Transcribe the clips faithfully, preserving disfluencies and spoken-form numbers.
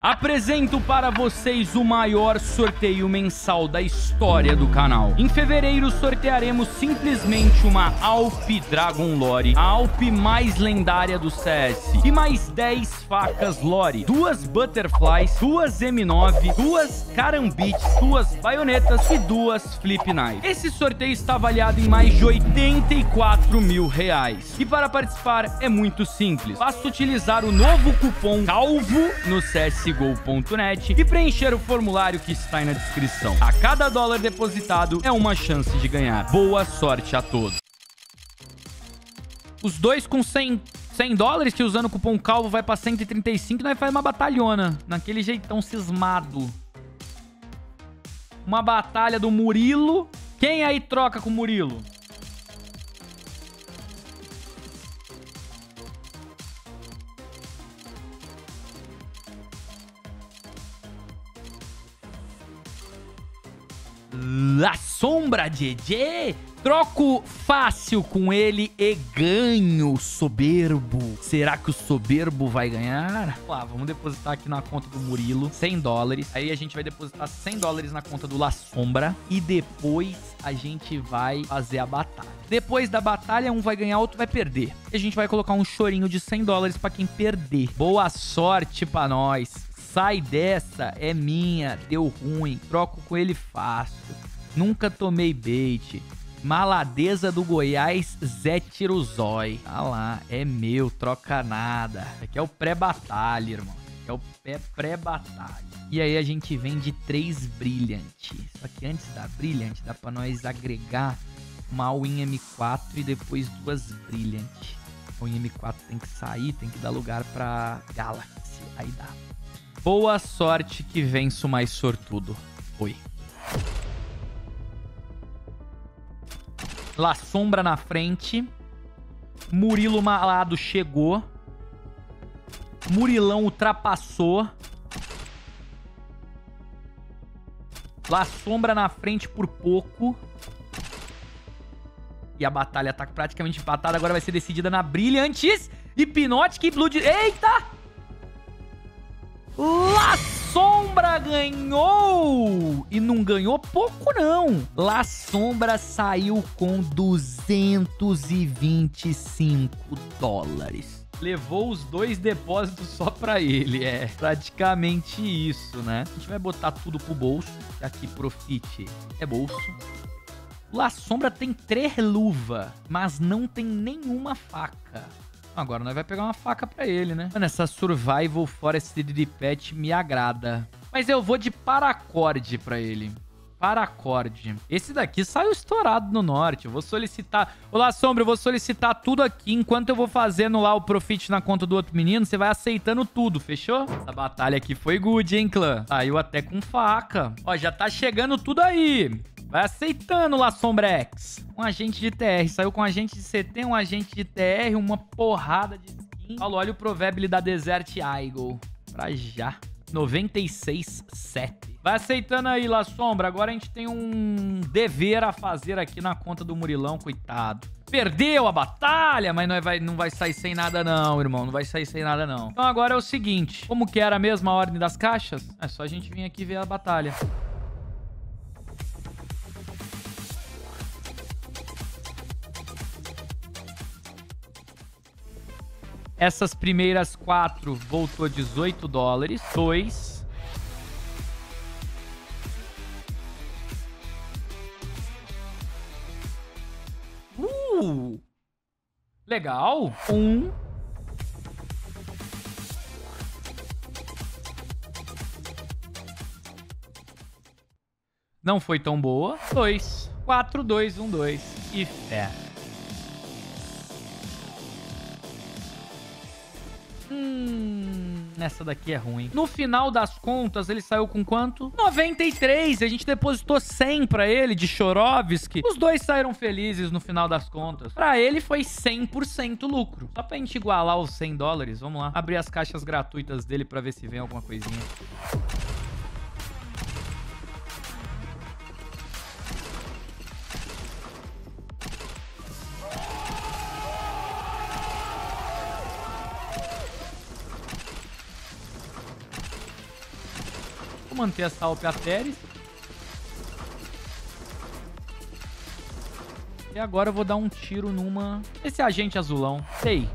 Apresento para vocês o maior sorteio mensal da história do canal. Em fevereiro sortearemos simplesmente uma Alp Dragon Lore, a Alp mais lendária do C S, e mais dez facas Lore, duas Butterflies, duas M nove, duas Carambites, duas Baionetas e duas Flip Knife. Esse sorteio está avaliado em mais de oitenta e quatro mil reais. E para participar é muito simples. Basta utilizar o novo cupom CALVO no C S G O ponto net e preencher o formulário que está aí na descrição. A cada dólar depositado é uma chance de ganhar. Boa sorte a todos. Os dois com cem, cem dólares, que usando o cupom CALVO vai para cento e trinta e cinco, nós faz uma batalhona. Naquele jeitão cismado. Uma batalha do Murilo. Quem aí troca com o Murilo? La Sombra G G. Troco fácil com ele e ganho soberbo. Será que o soberbo vai ganhar? Lá, vamos depositar aqui na conta do Murilo cem dólares. Aí a gente vai depositar cem dólares na conta do La Sombra. E depois a gente vai fazer a batalha. Depois da batalha, um vai ganhar, outro vai perder. E a gente vai colocar um chorinho de cem dólares pra quem perder. Boa sorte pra nós. Sai dessa, é minha, deu ruim, troco com ele fácil. Nunca tomei bait. Maladeza do Goiás, Zé Tirozói. Tá lá, é meu, troca nada. Aqui é o pré-batalha, irmão. Aqui é o pré-batalha. E aí a gente vende três brilhantes. Só que antes da brilhante, dá pra nós agregar uma all-in M quatro e depois duas brilhantes. A all-in M quatro tem que sair, tem que dar lugar pra Galaxy. Aí dá. Boa sorte que venço mais sortudo. Oi. La Sombra na frente. Murilo malado chegou. Murilão ultrapassou. La Sombra na frente por pouco. E a batalha tá praticamente empatada. Agora vai ser decidida na Brilhantes. Hypnotic e Blood... Eita! La Sombra ganhou! E não ganhou pouco, não. La Sombra saiu com duzentos e vinte e cinco dólares. Levou os dois depósitos só pra ele. É praticamente isso, né? A gente vai botar tudo pro bolso. Aqui, Profit é bolso. La Sombra tem três luvas, mas não tem nenhuma faca. Agora nós vamos pegar uma faca pra ele, né? Mano, essa Survival Forest de Pet me agrada. Mas eu vou de Paracorde pra ele. Paracorde. Esse daqui saiu estourado no norte. Eu vou solicitar... Olá, Sombra, eu vou solicitar tudo aqui. Enquanto eu vou fazendo lá o Profit na conta do outro menino, você vai aceitando tudo, fechou? Essa batalha aqui foi good, hein, clã? Saiu até com faca. Ó, já tá chegando tudo aí. Vai aceitando lá, Sombrex. Um agente de T R. Saiu com um agente de C T, um agente de T R, uma porrada de skin. Falou, olha o Proverb da Desert Eagle. Pra já. noventa e seis sete. Vai aceitando aí, La Sombra. Agora a gente tem um dever a fazer aqui na conta do Murilão, coitado. Perdeu a batalha, mas não vai, não vai sair sem nada não, irmão. Não vai sair sem nada não. Então agora é o seguinte. Como que era a mesma ordem das caixas? É só a gente vir aqui ver a batalha. Essas primeiras quatro voltou dezoito dólares. Dois. Uh! Legal. Um. Não foi tão boa. Dois. Quatro, dois, um, dois. E fé. Hum, essa daqui é ruim. No final das contas, ele saiu com quanto? noventa e três. A gente depositou cem pra ele de Chorovski. Os dois saíram felizes no final das contas. Pra ele foi cem por cento lucro. Só pra gente igualar os cem dólares, vamos lá. Abrir as caixas gratuitas dele pra ver se vem alguma coisinha. Vou manter essa Alp Ateris. E agora eu vou dar um tiro numa... Esse agente azulão. Sei.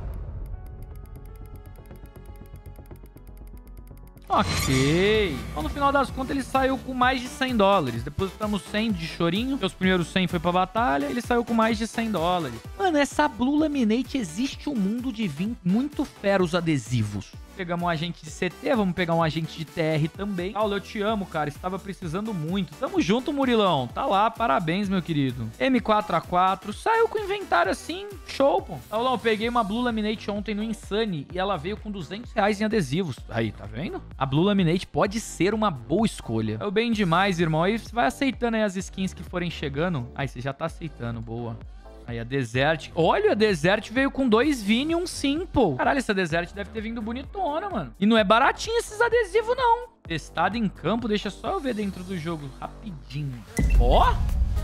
Ok. Então, no final das contas, ele saiu com mais de cem dólares. Depositamos cem de chorinho. Os primeiros cem foi pra batalha. Ele saiu com mais de cem dólares. Mano, essa Blue Laminate existe um mundo de vir muito fera os adesivos. Pegamos um agente de C T, vamos pegar um agente de T R também. Paulo, eu te amo, cara. Estava precisando muito. Tamo junto, Murilão. Tá lá, parabéns, meu querido. M quatro A quatro. Saiu com inventário assim, show, pô. Paulão, eu peguei uma Blue Laminate ontem no Insane e ela veio com duzentos reais em adesivos. Aí, tá vendo? A Blue Laminate pode ser uma boa escolha. É bem demais, irmão. Aí você vai aceitando aí as skins que forem chegando. Aí, você já tá aceitando, boa. Aí a Desert. Olha, a Desert veio com dois Vini e um Simple. Caralho, essa Desert deve ter vindo bonitona, mano. E não é baratinho esses adesivos, não. Testado em campo, deixa só eu ver dentro do jogo rapidinho. Ó!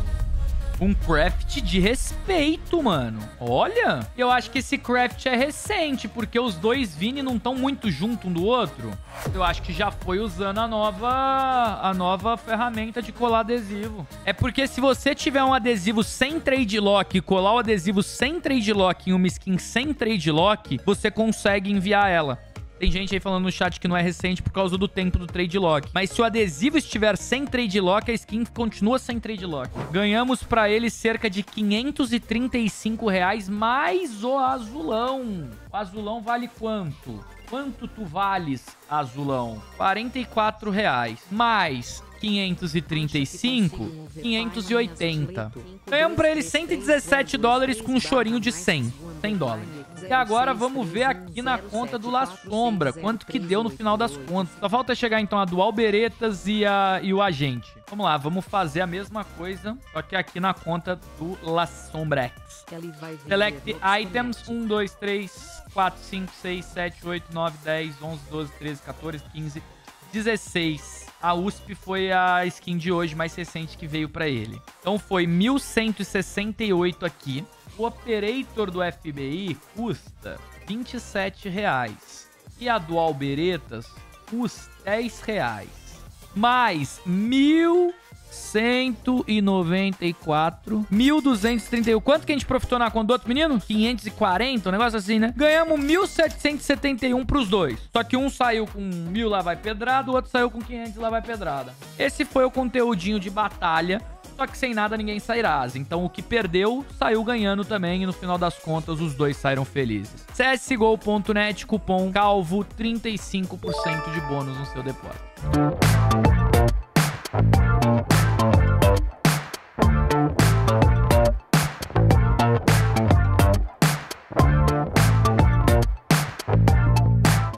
Um craft de respeito, mano. Olha. Eu acho que esse craft é recente, porque os dois Vini não estão muito junto um do outro. Eu acho que já foi usando a nova, a nova ferramenta de colar adesivo. É porque se você tiver um adesivo sem trade lock e colar o adesivo sem trade lock em uma skin sem trade lock, você consegue enviar ela. Tem gente aí falando no chat que não é recente por causa do tempo do trade lock. Mas se o adesivo estiver sem trade lock, a skin continua sem trade lock. Ganhamos pra ele cerca de quinhentos e trinta e cinco reais mais o azulão. O azulão vale quanto? Quanto tu vales, azulão? quarenta e quatro reais. Mais quinhentos e trinta e cinco, quinhentos e oitenta. Ganhamos pra ele cento e dezessete dólares com um chorinho de cem. cem dólares. E agora vamos ver aqui na conta do La Sombra quanto que deu no final das contas. Só falta chegar então a Dual Beretas e, a, e o agente. Vamos lá, vamos fazer a mesma coisa, só que aqui na conta do La Sombra X. Select items, um, dois, três, quatro, cinco, seis, sete, oito, nove, dez, onze, doze, treze, quatorze, quinze, dezesseis. A U S P foi a skin de hoje mais recente que veio pra ele. Então foi mil cento e sessenta e oito aqui. O Operator do F B I custa vinte e sete reais. E a Dual Beretas custa dez reais. Mais mil cento e noventa e quatro. mil duzentos e trinta e um. Quanto que a gente profitou na conta do outro menino? quinhentos e quarenta, um negócio assim, né? Ganhamos mil setecentos e setenta e um pros dois. Só que um saiu com mil lá vai pedrada, o outro saiu com quinhentos lá vai pedrada. Esse foi o conteúdinho de batalha. Só que sem nada ninguém sairá. Então o que perdeu, saiu ganhando também. E no final das contas, os dois saíram felizes. C S G O ponto net, cupom CALVO, trinta e cinco por cento de bônus no seu depósito.